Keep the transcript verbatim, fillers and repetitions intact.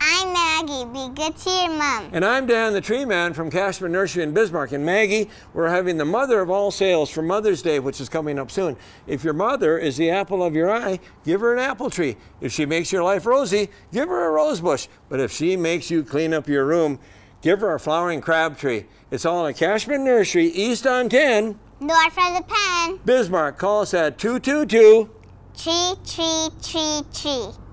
I'm Maggie. Be good to your mom. And I'm Dan, the tree man from Cashman Nursery in Bismarck. And Maggie, we're having the mother of all sales for Mother's Day, which is coming up soon. If your mother is the apple of your eye, give her an apple tree. If she makes your life rosy, give her a rose bush. But if she makes you clean up your room, give her a flowering crab tree. It's all in Cashman Nursery, east on ten. North for the pen. Bismarck. Call us at two two two. Tree, tree, tree, tree.